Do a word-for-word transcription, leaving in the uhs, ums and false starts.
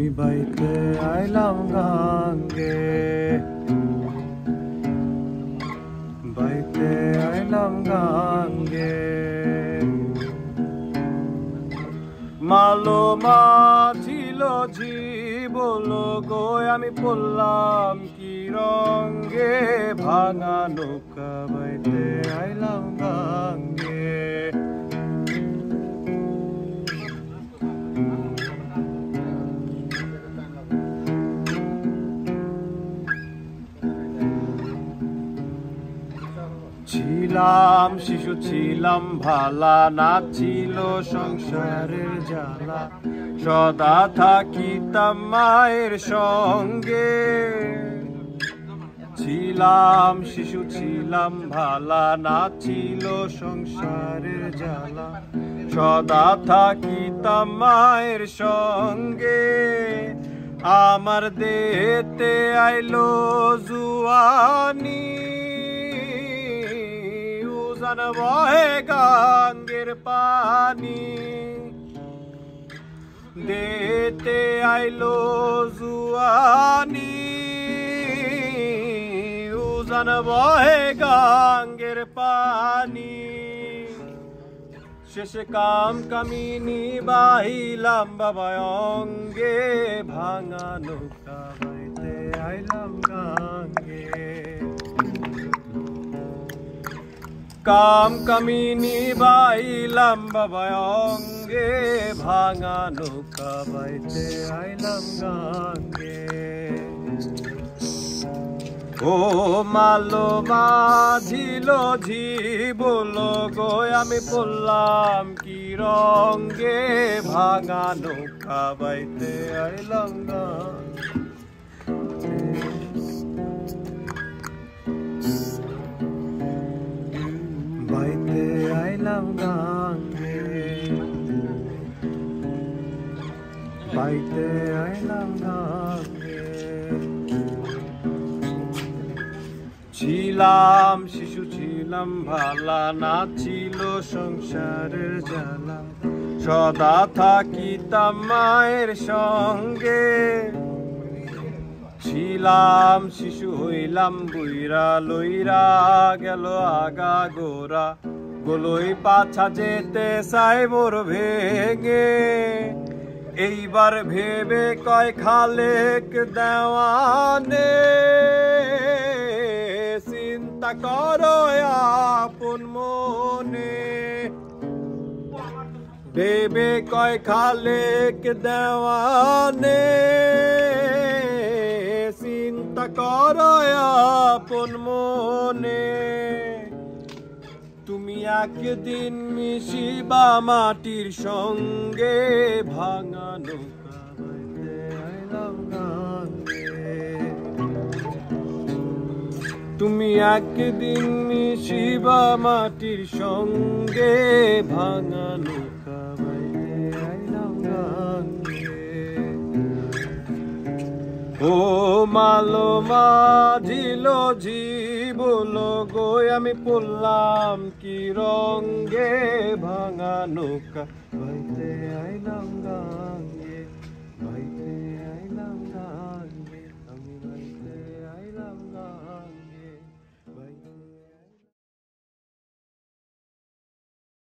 আমি বাইতে আইলাম গাঙ্গে, বাইতে আইলাম গাঙ্গে। মালো মাঝিল জীবল গো আমি পড়লাম কি রঙ্গে, ভাঙা নৌকা বাইতে আইলাম গাঙ্গে। ছিলাম শিশু ছিলাম ভালা, নাছিল সংসারের জ্বালা, সদা থাকিতাম মায়ের সঙ্গে। ছিলাম শিশু ছিলাম ভালা, নাছিল সংসারের জ্বালা, সদা থাকিতাম মায়ের সঙ্গে। আমার দেতে আইলো জুয়ানি, বহে গাঙ্গের পানি। দেতে আইলো জুয়ানি, উজান বহে গাঙ্গের পানি। শেষে কাম কামিনী বাহিলাম বাবা অঙ্গে, ভাঙা নৌকা বাইতে আইলাম গাঙ্গে। কাম কামিনী বাইলাম বাবা অঙ্গে, ভাঙা নৌকা বাইতে আইলাম গাঙ্গে। ও মালো মাঝিল জীবল গো আমি পড়লাম কি রঙ্গে, ভাঙা নৌকা বাইতে আইলাম গাঙ্গে। বাইতে আইলাম গাঙ্গে, বাইতে আইলাম গাঙ্গে। ছিলাম শিশু ছিলাম ভালা, নাছিল সংসারের জ্বালা, সদা থাকিতাম মায়ের সঙ্গে। ছিলাম শিশু হইলাম বুইরা, লইরা গেল আগা গোরা, গোলই পাছা যেতে চাই মোর ভেঙে। এইবার ভেবে কয় খালেক দেওয়ানে, চিন্তা করো আপন মনে। ভেবে কয় খালেক দেওয়ানে, চিন্তা করো আপন মনে। তুমি একদিন মিশিবা মাটির সঙ্গে, ভাঙা নৌকা বাইতে আইলাম গাঙ্গে। তুমি একদিন মিশিবা মাটির সঙ্গে, ভাঙা নৌকা বাইতে আইলাম গাঙ্গে। ও মালো মাঝিল জীবল গো আমি পড়লাম কি রঙ্গে, ভাঙা নৌকা বাইতে আইলাম গাঙ্গে।